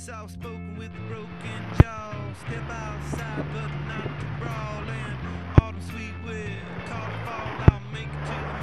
Soft spoken with a broken jaw. Step outside, but not to brawl. And autumn sweet wind, call it fall. I'll make it to the